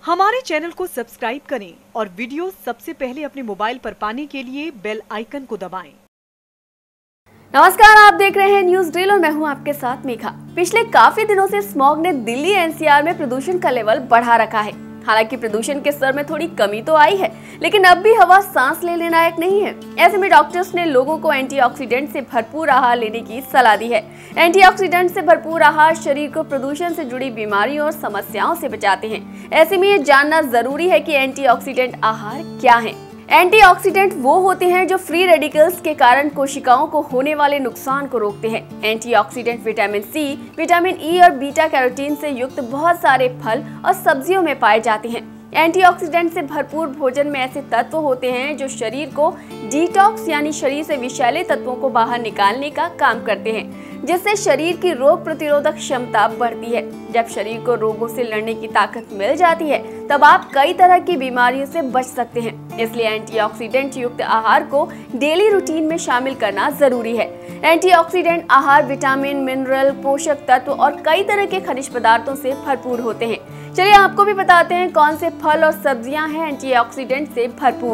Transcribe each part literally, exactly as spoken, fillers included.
हमारे चैनल को सब्सक्राइब करें और वीडियो सबसे पहले अपने मोबाइल पर पाने के लिए बेल आइकन को दबाएं। नमस्कार, आप देख रहे हैं न्यूज ड्रिल और मैं हूं आपके साथ मेघा। पिछले काफी दिनों से स्मॉग ने दिल्ली एनसीआर में प्रदूषण का लेवल बढ़ा रखा है। हालांकि प्रदूषण के स्तर में थोड़ी कमी तो आई है, लेकिन अब भी हवा सांस लेने लायक नहीं है। ऐसे में डॉक्टर्स ने लोगों को एंटीऑक्सीडेंट से भरपूर आहार लेने की सलाह दी है। एंटीऑक्सीडेंट से भरपूर आहार शरीर को प्रदूषण से जुड़ी बीमारियों और समस्याओं से बचाते हैं। ऐसे में ये जानना जरूरी है कि एंटीऑक्सीडेंट आहार क्या है। एंटीऑक्सीडेंट वो होते हैं जो फ्री रेडिकल्स के कारण कोशिकाओं को होने वाले नुकसान को रोकते हैं। Antioxidant vitamin C, vitamin E और बीटा कैरोटीन से युक्त बहुत सारे फल और सब्जियों में पाए जाते हैं। एंटीऑक्सीडेंट से भरपूर भोजन में ऐसे तत्व होते हैं जो शरीर को डिटॉक्स यानी शरीर से विषैले तत्वों को बाहर निकालने का काम करते हैं, जिससे शरीर की रोग प्रतिरोधक क्षमता बढ़ती है। जब शरीर को रोगों से लड़ने की ताकत मिल जाती है, तब आप कई तरह की बीमारियों से बच सकते हैं। इसलिए एंटीऑक्सीडेंट युक्त आहार को डेली रूटीन में शामिल करना जरूरी है। एंटीऑक्सीडेंट आहार विटामिन, मिनरल, पोषक तत्व और कई तरह के खनिज पदार्थों से भरपूर होते हैं। चलिए आपको भी बताते हैं कौन से फल और सब्जियां हैं एंटीऑक्सीडेंट से भरपूर।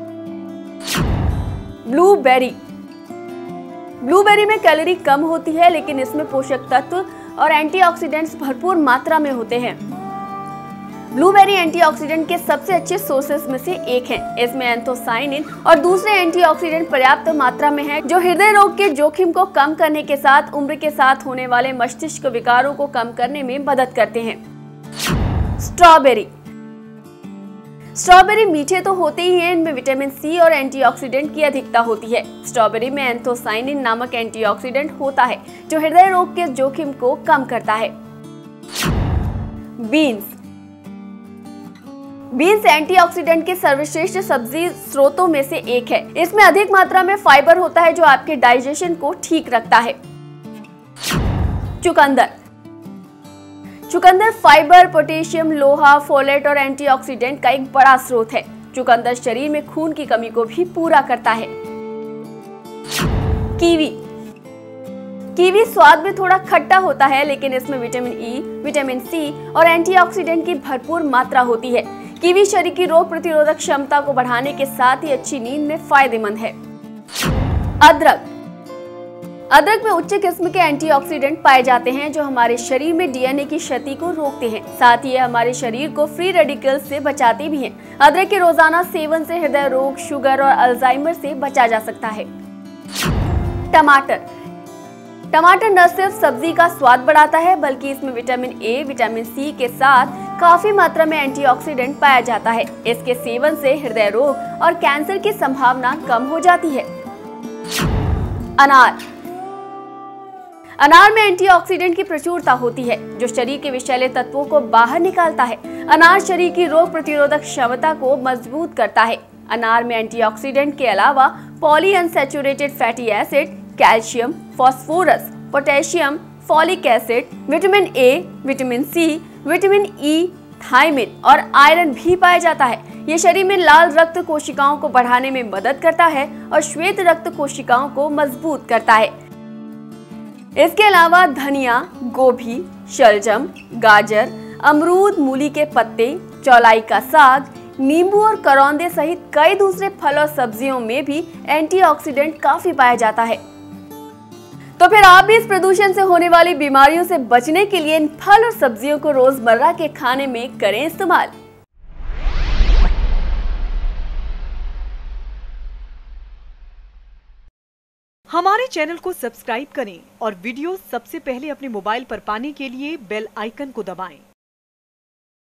ब्लूबेरी। ब्लूबेरी में कैलोरी कम होती है, लेकिन इसमें पोषक तत्व और एंटीऑक्सीडेंट्स भरपूर मात्रा में होते हैं। ब्लूबेरी एंटीऑक्सीडेंट के सबसे अच्छे सोर्सेज में से एक है। इसमें एंथोसाइनिन और दूसरे एंटीऑक्सीडेंट पर्याप्त मात्रा में है, जो हृदय रोग के जोखिम को कम करने के साथ उम्र के साथ होने वाले मस्तिष्क विकारों को कम करने में मदद करते हैं। स्ट्रॉबेरी। स्ट्रॉबेरी मीठे तो होते ही हैं, इनमें विटामिन सी और एंटीऑक्सीडेंट की अधिकता होती है। स्ट्रॉबेरी में एंथोसाइनिन नामक एंटीऑक्सीडेंट होता है, जो हृदय रोग के जोखिम को कम करता है। बीन्स। बीन्स एंटीऑक्सीडेंट के सर्वश्रेष्ठ सब्जी स्रोतों में से एक है। इसमें अधिक मात्रा में फाइबर होता है, जो आपके डाइजेशन को ठीक रखता है। चुकंदर। चुकंदर फाइबर, पोटेशियम, लोहा, फोलेट और एंटीऑक्सीडेंट का एक बड़ा स्रोत है। चुकंदर शरीर में खून की कमी को भी पूरा करता है। कीवी। कीवी स्वाद में थोड़ा खट्टा होता है, लेकिन इसमें विटामिन ई, विटामिन सी और एंटीऑक्सीडेंट की भरपूर मात्रा होती है। कीवी शरीर की रोग प्रतिरोधक क्षमता को बढ़ाने के साथ ही अच्छी नींद में फायदेमंद है। अदरक। अदरक में उच्च किस्म के एंटीऑक्सीडेंट पाए जाते हैं, जो हमारे शरीर में डीएनए की क्षति को रोकते हैं। साथ ही ये हमारे शरीर को फ्री रेडिकल्स से बचाते भी हैं। अदरक के रोजाना सेवन से हृदय रोग, शुगर और अल्जाइमर से बचा जा सकता है। टमाटर। टमाटर न सिर्फ सब्जी का स्वाद बढ़ाता है, बल्कि इसमें विटामिन ए, विटामिन सी के साथ काफी मात्रा में एंटीऑक्सीडेंट पाया जाता है। इसके सेवन से हृदय रोग और कैंसर की संभावना कम हो जाती है। अनार। अनार में एंटीऑक्सीडेंट की प्रचुरता होती है, जो शरीर के विषैले तत्वों को बाहर निकालता है। अनार शरीर की रोग प्रतिरोधक क्षमता को मजबूत करता है। अनार में एंटीऑक्सीडेंट के अलावा polyunsaturated fatty acid, calcium, phosphorus, potassium, folic acid, vitamin A, vitamin C, vitamin E, thiamine और आयरन भी पाया जाता है। ये शरीर में लाल रक्त कोशिकाओं को बढ़ाने में मदद करता है और श्वेत रक्त कोशिकाओं को मजबूत करता है। इसके अलावा धनिया, गोभी, शलजम, गाजर, अमरूद, मूली के पत्ते, चौलाई का साग, नींबू और करौंदे सहित कई दूसरे फल और सब्जियों में भी एंटीऑक्सीडेंट काफी पाया जाता है। तो फिर आप भी इस प्रदूषण से होने वाली बीमारियों से बचने के लिए इन फल और सब्जियों को रोजमर्रा के खाने में करें इस्तेमाल। हमारे चैनल को सब्सक्राइब करें और वीडियो सबसे पहले अपने मोबाइल पर पाने के लिए बेल आइकन को दबाएं।